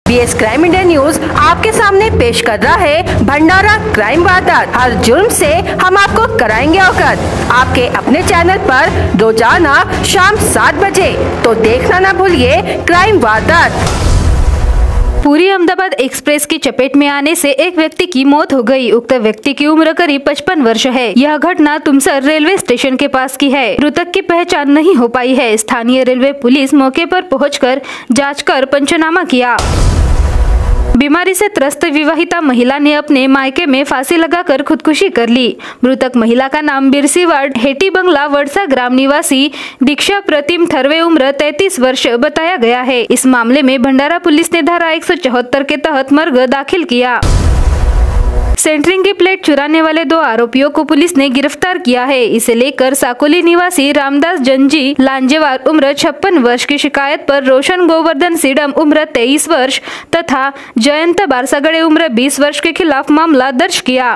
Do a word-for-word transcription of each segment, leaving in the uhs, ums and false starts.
BS crime India news आपके सामने पेश कर रहा है भंडारा क्राइम वारदात। हर जुर्म से हम आपको कराएंगे अवगत। आपके अपने चैनल पर रोजाना शाम सात बजे, तो देखना ना भूलिए क्राइम वारदात। पूरी अहमदाबाद एक्सप्रेस की चपेट में आने से एक व्यक्ति की मौत हो गई। उक्त व्यक्ति की उम्र करीब पचपन वर्ष है। यह घटना तुमसर रेलवे स्टेशन के पास की है। मृतक की पहचान नहीं हो पाई है। स्थानीय रेलवे पुलिस मौके पर पहुंचकर जांच कर पंचनामा किया। बीमारी से त्रस्त विवाहिता महिला ने अपने मायके में फांसी लगाकर खुदकुशी कर ली। मृतक महिला का नाम बिरसी वार्ड हेटी बंगला वड़सा ग्राम निवासी दीक्षा प्रतिम थरवे उम्र तैतीस वर्ष बताया गया है। इस मामले में भंडारा पुलिस ने धारा एक सौ चौहत्तर के तहत मर्ग दाखिल किया। सेंटरिंग की प्लेट चुराने वाले दो आरोपियों को पुलिस ने गिरफ्तार किया है। इसे लेकर साकोली निवासी रामदास जनजी लांजेवार उम्र छप्पन वर्ष की शिकायत पर रोशन गोवर्धन सीडम उम्र तेईस वर्ष तथा जयंत बारसागड़े उम्र बीस वर्ष के खिलाफ मामला दर्ज किया।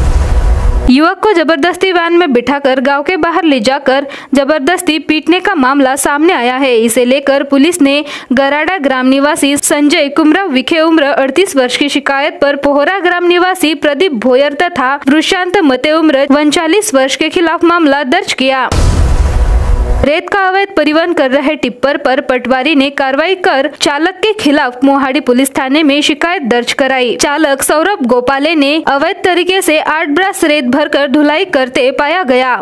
युवक को जबरदस्ती वैन में बिठाकर गांव के बाहर ले जाकर जबरदस्ती पीटने का मामला सामने आया है। इसे लेकर पुलिस ने गराडा ग्राम निवासी संजय कुमरा विखे उम्र अड़तीस वर्ष की शिकायत पर पोहरा ग्राम निवासी प्रदीप भोयर तथा प्रशांत मते उम्र उनचालीस वर्ष के खिलाफ मामला दर्ज किया। रेत का अवैध परिवहन कर रहे टिप्पर पर पटवारी ने कार्रवाई कर चालक के खिलाफ मोहाड़ी पुलिस थाने में शिकायत दर्ज कराई। चालक सौरभ गोपाले ने अवैध तरीके से आठ ब्रास रेत भरकर ढुलाई करते पाया गया।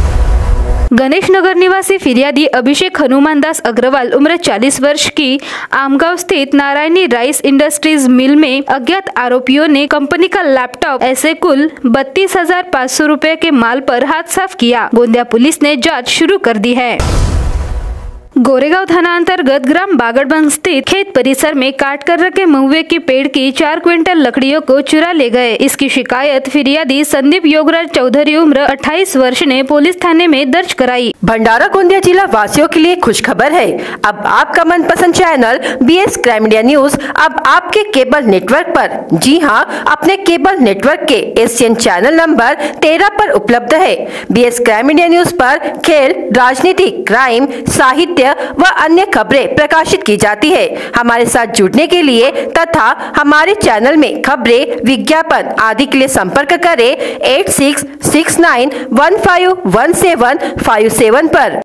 गणेश नगर निवासी फिरियादी अभिषेक हनुमानदास अग्रवाल उम्र चालीस वर्ष की आमगांव स्थित नारायणी राइस इंडस्ट्रीज मिल में अज्ञात आरोपियों ने कंपनी का लैपटॉप ऐसे कुल बत्तीस हजार पाँच सौ रूपए के माल पर हाथ साफ किया। गोंदिया पुलिस ने जांच शुरू कर दी है। गोरेगांव थाना अंतर्गत ग्राम बागड़बंद स्थित खेत परिसर में काट कर रखे महुए के पेड़ की चार क्विंटल लकड़ियों को चुरा ले गए। इसकी शिकायत फिरियादी संदीप योगराज चौधरी उम्र अट्ठाईस वर्ष ने पुलिस थाने में दर्ज कराई। भंडारा गोंदिया जिला वासियों के लिए खुश खबर है। अब आपका मनपसंद channel BS crime India news अब आपके केबल नेटवर्क पर, जी हाँ, अपने केबल नेटवर्क के एशियन चैनल नंबर तेरह पर उपलब्ध है। बीएस क्राइम इंडिया न्यूज पर खेल, राजनीति, क्राइम, साहित्य व अन्य खबरें प्रकाशित की जाती है। हमारे साथ जुड़ने के लिए तथा हमारे चैनल में खबरें, विज्ञापन आदि के लिए संपर्क करें eight six six nine one five one seven five seven पर।